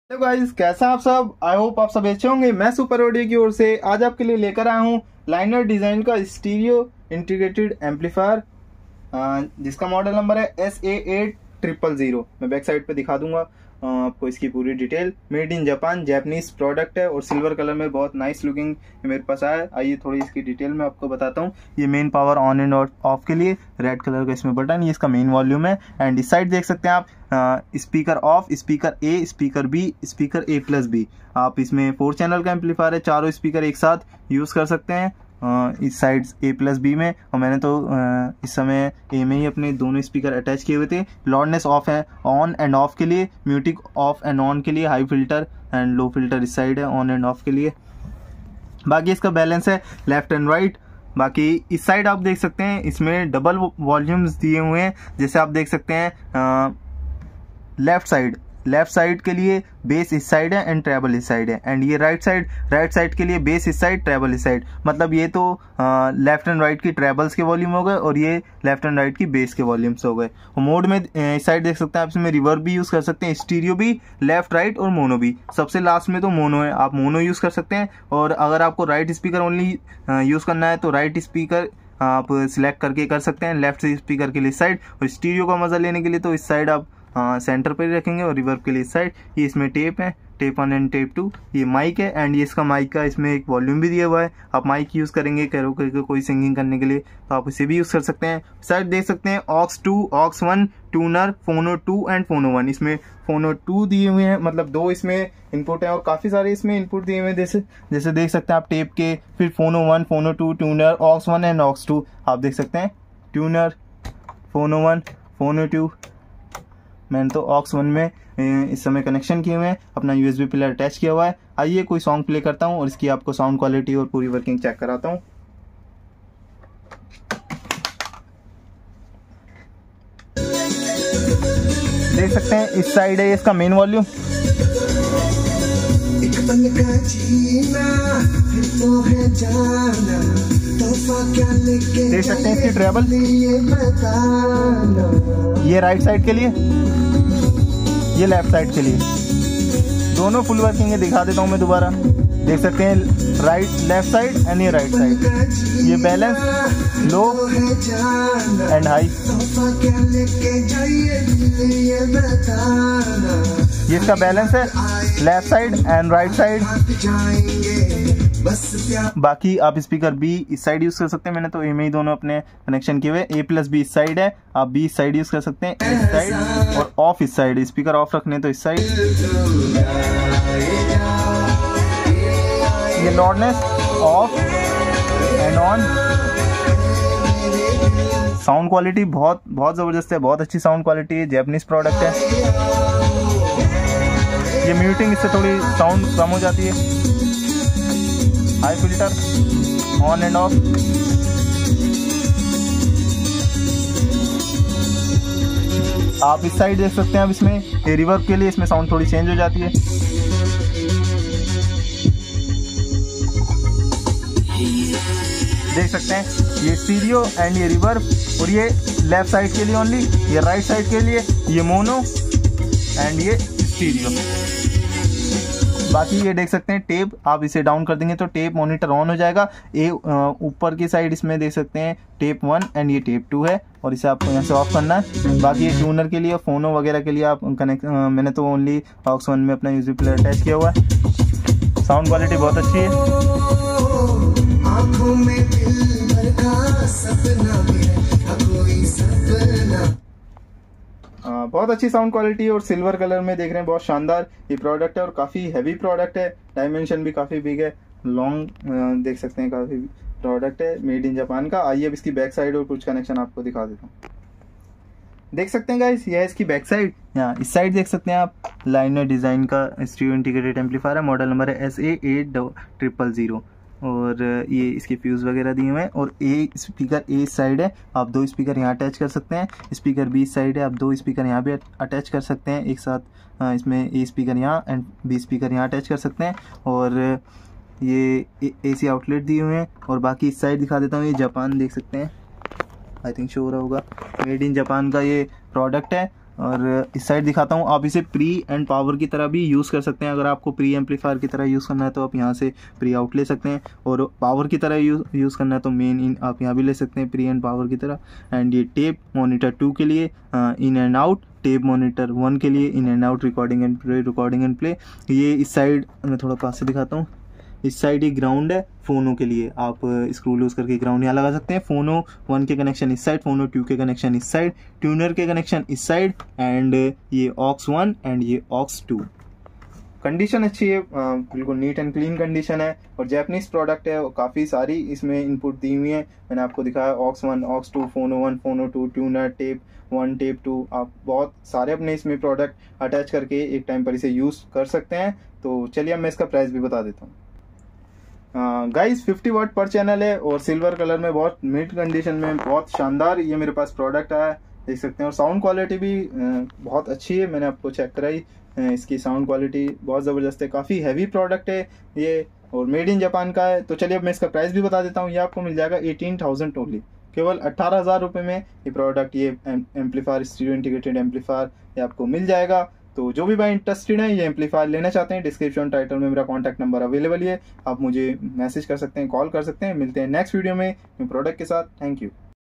Hello guys, कैसा आप सब। आई होप आप सब अच्छे होंगे। मैं सुपर ऑडियो की ओर से आज आपके लिए लेकर आया हूँ लाइनर डिजाइन का स्टीरियो इंटीग्रेटेड एम्पलीफायर, जिसका मॉडल नंबर है SA8000। मैं बैक साइड पे दिखा दूंगा आपको इसकी पूरी detail. Made in Japan, Japanese product है और सिल्वर कलर में बहुत नाइस लुकिंग मेरे पास आया है। आइए थोड़ी इसकी डिटेल में आपको बताता हूँ। ये main power on and off के लिए रेड कलर का इसमें बटन, ये इसका मेन वॉल्यूम है। एंड इस साइड देख सकते हैं आप speaker off, speaker A, speaker B, speaker A+B। आप इसमें 4 चैनल का एम्पलीफायर है, चारों स्पीकर एक साथ यूज कर सकते हैं इस साइड A+B में। और मैंने तो इस समय A में ही अपने दोनों स्पीकर अटैच किए हुए थे। लॉudनेस ऑफ है ऑन एंड ऑफ के लिए, म्यूटिक ऑफ एंड ऑन के लिए, high filter and low filter इस साइड है ऑन एंड ऑफ के लिए। बाकी इसका बैलेंस है लेफ्ट एंड राइट। बाकी इस साइड आप देख सकते हैं इसमें डबल वॉल्यूम्स दिए हुए हैं। जैसे आप देख सकते हैं लेफ्ट साइड के लिए बेस इस साइड है एंड ट्रेबल इस साइड है। एंड ये राइट साइड के लिए बेस इस साइड, ट्रेबल इस साइड। मतलब ये तो लेफ्ट एंड राइट की ट्रेबल्स के वॉल्यूम हो गए और ये लेफ्ट एंड राइट की बेस के वॉल्यूम्स हो गए। और मोड में इस साइड देख सकते हैं आप इसमें रिवर्ब भी यूज कर सकते हैं, स्टीरियो भी, लेफ्ट राइट और मोनो भी। सबसे लास्ट में तो मोनो है, आप मोनो यूज कर सकते हैं। और अगर आपको राइट स्पीकर ओनली यूज करना है तो राइट स्पीकर आप सिलेक्ट करके कर सकते हैं, लेफ्ट स्पीकर के लिए इस साइड। और स्टीरियो का मजा लेने के लिए तो इस साइड आप सेंटर पर रखेंगे और रिवर्ब के लिए इस साइड। ये इसमें टेप है, टेप 1 एंड टेप 2। ये माइक है एंड ये इसका माइक का इसमें एक वॉल्यूम भी दिया हुआ है। आप माइक यूज करेंगे कैरोके के कोई सिंगिंग करने के लिए तो आप इसे भी यूज कर सकते हैं। साइड देख सकते हैं ऑक्स 2, ऑक्स 1, ट्यूनर, फोनो 2 एंड फोनो 1। इसमें फोनो 2 दिए हुए हैं, मतलब 2 इसमें इनपुट है और काफी सारे इसमें इनपुट दिए हुए हैं। जैसे देख सकते हैं आप टेप के, फिर फोनो 1, फोनो 2, ट्यूनर, ऑक्स 1 एंड ऑक्स 2। आप देख सकते हैं ट्यूनर, फोनो 1, फोनो 2। मैंने तो ऑक्स 1 में इस समय कनेक्शन किए हुए हैं, अपना USB प्लेयर अटैच किया हुआ है। आइए कोई सॉन्ग प्ले करता हूँ और इसकी आपको साउंड क्वालिटी और पूरी वर्किंग चेक कराता हूँ। देख सकते हैं इस साइड है इसका मेन वॉल्यूम। देख सकते हैं इसकी ट्रेबल, ये राइट साइड के लिए, ये लेफ्ट साइड के लिए। दोनों फुल वर्किंग है, दिखा देता हूं मैं दोबारा। देख सकते हैं लेफ्ट साइड एंड ये राइट साइड। ये बैलेंस लो एंड हाई। ये इसका बैलेंस है left side and right side. बाकी आप स्पीकर B इस साइड यूज कर सकते हैं। मैंने तो A में ही दोनों अपने कनेक्शन किए हुए। A+B इस साइड है, आप B इस साइड यूज कर सकते हैं, इस साइड, और ऑफ इस साइड। स्पीकर ऑफ रखने तो इस साइड। ये loudness off and on. Sound quality बहुत जबरदस्त है, बहुत अच्छी साउंड क्वालिटी है, जैपनीज प्रोडक्ट है। ये म्यूटिंग इससे थोड़ी साउंड कम हो जाती है। High filter on and off. आप इस साइड देख सकते हैं, अब इसमें ये रिवर्ब के लिए इसमें साउंड थोड़ी चेंज हो जाती है। देख सकते हैं ये स्टीरियो एंड ये रिवर्ब। और ये लेफ्ट साइड के लिए ओनली, ये राइट साइड के लिए ये मोनो एंड ये स्टीरियो। बाकी ये देख सकते हैं टेप, आप इसे डाउन कर देंगे तो टेप मॉनिटर ऑन हो जाएगा। ऊपर की साइड इसमें देख सकते हैं टेप 1 एंड ये टेप 2 है और इसे आपको यहाँ से ऑफ करना है। बाकी ये ट्यूनर के लिए, फोनो वगैरह के लिए आप कनेक्ट, मैंने तो ओनली ऑक्स 1 में अपना USB प्लेयर अटैच किया हुआ है। साउंड क्वालिटी बहुत अच्छी है। बहुत अच्छी साउंड क्वालिटी और सिल्वर कलर में देख रहे हैं, बहुत शानदार ये प्रोडक्ट है और काफ़ी हैवी प्रोडक्ट है। डायमेंशन भी काफ़ी बिग है, लॉन्ग देख सकते हैं, काफ़ी प्रोडक्ट है, मेड इन जापान का। आइए अब इसकी बैक साइड और कुछ कनेक्शन आपको दिखा देता हूँ। देख सकते हैं गाइस, यह है इसकी बैक साइड। यहाँ इस साइड देख सकते हैं आप लाइनर डिज़ाइन का स्टीरियो इंटीग्रेटेड एम्पलीफायर है, मॉडल नंबर है SA8000। और ये इसके फ्यूज़ वगैरह दिए हुए हैं। और स्पीकर A इस साइड है, आप 2 स्पीकर यहाँ अटैच कर सकते हैं। स्पीकर B इस साइड है, आप 2 स्पीकर यहाँ भी अटैच कर सकते हैं एक साथ। इसमें A स्पीकर यहाँ एंड B स्पीकर यहाँ अटैच कर सकते हैं। और ये AC आउटलेट दिए हुए हैं। और बाकी इस साइड दिखा देता हूँ, ये जापान देख सकते हैं, आई थिंक शो हो रहा होगा, मेड इन जापान का ये प्रोडक्ट है। और इस साइड दिखाता हूँ, आप इसे प्री एंड पावर की तरह भी यूज़ कर सकते हैं। अगर आपको प्री एम्पलीफायर की तरह यूज़ करना है तो आप यहाँ से प्री आउट ले सकते हैं, और पावर की तरह यूज़ करना है तो मेन इन आप यहाँ भी ले सकते हैं प्री एंड पावर की तरह। एंड ये टेप मॉनिटर 2 के लिए in and out, tape monitor 1 के लिए in and out, recording and play. ये इस साइड मैं थोड़ा पास से दिखाता हूँ, इस साइड ये ग्राउंड है फ़ोनो के लिए, आप स्क्रू लूज करके ग्राउंड यहाँ लगा सकते हैं। फ़ोनो 1 के कनेक्शन इस साइड, फ़ोनो 2 के कनेक्शन इस साइड, ट्यूनर के कनेक्शन इस साइड, एंड ये ऑक्स 1 एंड ये ऑक्स 2। कंडीशन अच्छी है, बिल्कुल नीट एंड क्लीन कंडीशन है, और जैपनीज प्रोडक्ट है, काफ़ी सारी इसमें इनपुट दी हुई है। मैंने आपको दिखाया aux 1, aux 2, phono 1, phono 2, tuner, tape 1, tape 2। आप बहुत सारे अपने इसमें प्रोडक्ट अटैच करके एक टाइम पर इसे यूज़ कर सकते हैं। तो चलिए अब मैं इसका प्राइस भी बता देता हूँ। गाइस 50 वाट पर चैनल है, और सिल्वर कलर में बहुत मिड कंडीशन में बहुत शानदार ये मेरे पास प्रोडक्ट आया है, देख सकते हैं। और साउंड क्वालिटी भी बहुत अच्छी है, मैंने आपको चेक कराई, इसकी साउंड क्वालिटी बहुत ज़बरदस्त है, काफ़ी हैवी प्रोडक्ट है ये, और मेड इन जापान का है। तो चलिए अब मैं इसका प्राइस भी बता देता हूँ। ये आपको मिल जाएगा 18,000 ओनली, केवल 18,000 रुपये में ये प्रोडक्ट, ये एम्पलीफायर, स्टीरियो इंटीग्रेटेड एम्पलीफायर ये आपको मिल जाएगा। तो जो भी भाई इंटरेस्टेड है, ये एम्पलीफायर लेना चाहते हैं, डिस्क्रिप्शन टाइटल में मेरा कॉन्टैक्ट नंबर अवेलेबल है, आप मुझे मैसेज कर सकते हैं, कॉल कर सकते हैं। मिलते हैं नेक्स्ट वीडियो में न्यू प्रोडक्ट के साथ। Thank you.